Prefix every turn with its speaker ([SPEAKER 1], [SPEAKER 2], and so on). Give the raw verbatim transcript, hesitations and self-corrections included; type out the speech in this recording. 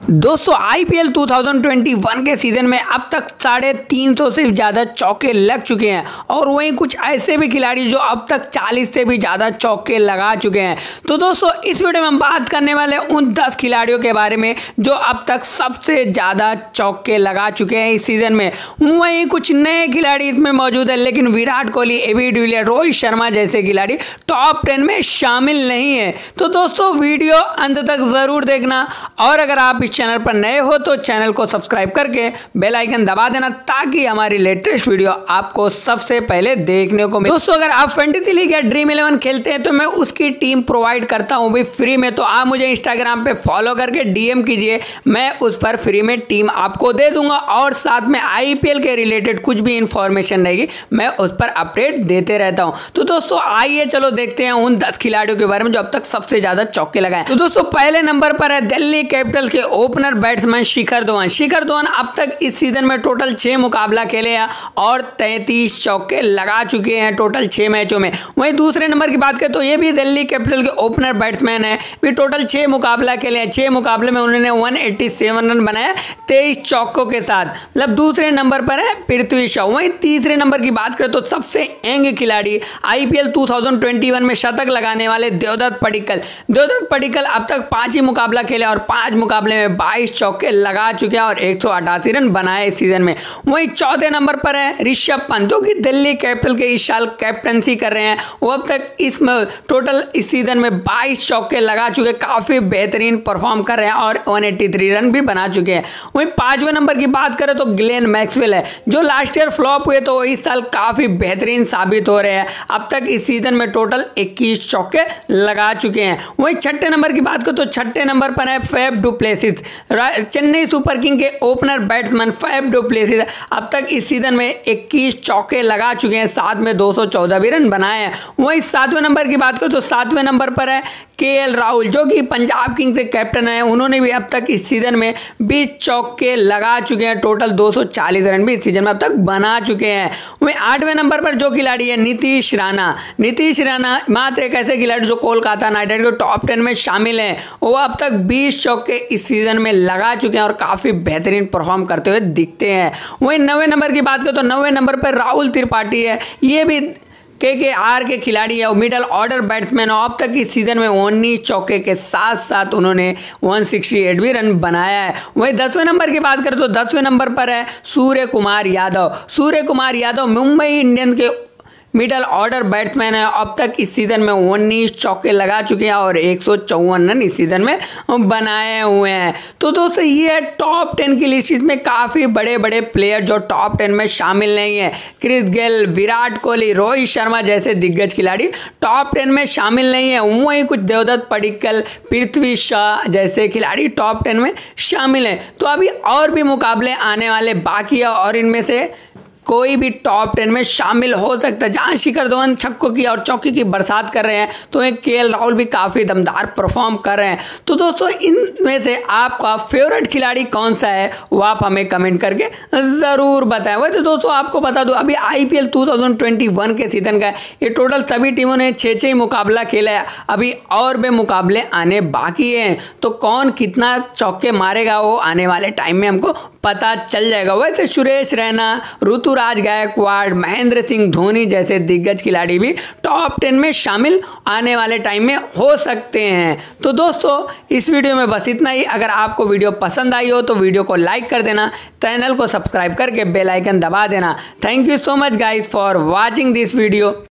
[SPEAKER 1] दोस्तों आईपीएल दो हज़ार इक्कीस के सीजन में अब तक साढ़े तीन सौ से ज़्यादा चौके लग चुके हैं और वहीं कुछ ऐसे भी खिलाड़ी जो अब तक चालीस से भी ज़्यादा चौके लगा चुके हैं। तो दोस्तों इस वीडियो में हम बात करने वाले उन दस खिलाड़ियों के बारे में जो अब तक सबसे ज़्यादा चौके लगा चुके हैं इस सीजन में। वहीं कुछ नए खिलाड़ी इसमें मौजूद है, लेकिन विराट कोहली, एबी डिविलियर्स, रोहित शर्मा जैसे खिलाड़ी टॉप टेन में शामिल नहीं है। तो दोस्तों वीडियो अंत तक ज़रूर देखना और अगर आप इस चैनल पर नए हो तो चैनल को सब्सक्राइब करके बेल आइकन दबा देना ताकि हमारी लेटेस्ट वीडियो आपको सबसे पहले देखने को मिले। दोस्तों अगर आप फैंटेसी लीग या ड्रीम इलेवन खेलते हैं तो मैं उसकी टीम प्रोवाइड करता हूं भी फ्री में, तो आप मुझे इंस्टाग्राम पे फॉलो करके डीएम कीजिए, मैं उस पर फ्री में टीम आपको दे दूंगा और साथ में आईपीएल के रिलेटेड कुछ भी इंफॉर्मेशन रहेगी मैं उस पर अपडेट देते रहता हूं। तो दोस्तों आइए चलो देखते हैं उन दस खिलाड़ियों के बारे में जो अब तक सबसे ज्यादा चौके लगाए। तो दोस्तों पहले नंबर पर है दिल्ली कैपिटल के ओपनर बैट्समैन शिखर धवन। शिखर धवन अब तक इस सीजन में टोटल छह मुकाबला खेले हैं और तैंतीस चौके लगा चुके हैं टोटल छह मैचों में। वहीं दूसरे नंबर की बात करें तो ये भी दिल्ली कैपिटल के ओपनर बैट्समैन है, भी टोटल छह मुकाबला खेले हैं, छह मुकाबले में उन्होंने एक सौ सत्तासी रन बनाए तेईस चौकों के साथ, मतलब दूसरे नंबर पर है पृथ्वी शॉ। वहीं तीसरे नंबर की बात करें तो सबसे यंग खिलाड़ी आईपीएल दो हज़ार इक्कीस में शतक लगाने वाले देवदत्त पडिक्कल। देवदत्त पडिक्कल अब तक पांच ही मुकाबला खेले और पांच मुकाबले में बाईस चौके लगा चुके हैं और एक सौ अठासी रन बनाए इस सीजन में। वहीं चौथे नंबर पर है ऋषभ पंत जो कि दिल्ली कैपिटल के इस साल कैप्टनसी कर रहे हैं। वो अब तक इस टोटल इस सीजन में बाईस चौके लगा चुके, काफी बेहतरीन परफॉर्म कर रहे हैं और एक सौ तिरासी रन भी बना चुके हैं। वहीं पांचवें नंबर की बात करें तो ग्लेन मैक्सवेल है जो लास्ट ईयर फ्लॉप हुए तो इस साल काफी बेहतरीन साबित हो रहे हैं, अब तक इस सीजन में टोटल इक्कीस चौके लगा चुके हैं। वहीं छठे नंबर की बात करें तो छठे नंबर पर है Faf du Plessis, Chennai Super King के opener batsman Faf du Plessis अब तक इस सीजन में इक्कीस चौके लगा चुके हैं, साथ में दो सौ चौदह भी रन बनाए हैं। वहीं सातवें नंबर की बात करें तो सातवें नंबर पर है केएल राहुल जो कि पंजाब किंग्स के कैप्टन है, उन्होंने भी अब तक इस सीजन में बीस चौके लगा चुके हैं, टोटल दो सौ चालीस रन भी इस सीजन में अब तक बना चुके हैं। वहीं आठवें नंबर पर जो खिलाड़ी है नीतीश राणा। नीतीश राणा मात्र एक ऐसे खिलाड़ी जो कोलकाता नाइट राइडर्स के टॉप टेन में शामिल है, वो अब तक बीस चौके इस सीजन में लगा चुके हैं और काफी बेहतरीन परफॉर्म करते हुए दिखते हैं। वहीं नवे नंबर की बात करें तो नवे नंबर पर राहुल त्रिपाठी है, ये भी के के आर के खिलाड़ी है, मिडल ऑर्डर बैट्समैन हो, अब तक इस सीजन में उन्नीस चौके के साथ साथ उन्होंने एक सौ अड़सठ भी रन बनाया है। वहीं दसवें नंबर की बात करें तो दसवें नंबर पर है सूर्य कुमार यादव। सूर्य कुमार यादव मुंबई इंडियंस के मिडल ऑर्डर बैट्समैन है, अब तक इस सीजन में उन्नीस चौके लगा चुके हैं और एक सौ चौवन रन इस सीजन में बनाए हुए हैं। तो दोस्तों ये है टॉप टेन की लिस्ट, इसमें काफ़ी बड़े बड़े प्लेयर जो टॉप टेन में शामिल नहीं है। क्रिस गेल, विराट कोहली, रोहित शर्मा जैसे दिग्गज खिलाड़ी टॉप टेन में शामिल नहीं है। वहीं कुछ देवदत्त पडिक्कल, पृथ्वी शॉ जैसे खिलाड़ी टॉप टेन में शामिल हैं। तो अभी और भी मुकाबले आने वाले बाकी है और इनमें से कोई भी टॉप टेन में शामिल हो सकता है। जहां शिखर धवन छक्कों की और चौकी की बरसात कर रहे हैं तो एक केएल राहुल भी काफ़ी दमदार परफॉर्म कर रहे हैं। तो दोस्तों इनमें से आपका फेवरेट खिलाड़ी कौन सा है वो आप हमें कमेंट करके ज़रूर बताएं। वैसे तो दोस्तों आपको बता दूं अभी आईपीएल दो हज़ार इक्कीस के सीजन का ये टोटल सभी टीमों ने छः छः मुकाबला खेला है, अभी और भी मुकाबले आने बाकी हैं। तो कौन कितना चौके मारेगा वो आने वाले टाइम में हमको पता चल जाएगा। वैसे सुरेश रैना, ऋतुराज गायकवाड़, महेंद्र सिंह धोनी जैसे दिग्गज खिलाड़ी भी टॉप टेन में शामिल आने वाले टाइम में हो सकते हैं। तो दोस्तों इस वीडियो में बस इतना ही। अगर आपको वीडियो पसंद आई हो तो वीडियो को लाइक कर देना, चैनल को सब्सक्राइब करके बेल आइकन दबा देना। Thank you so much guys for watching this video.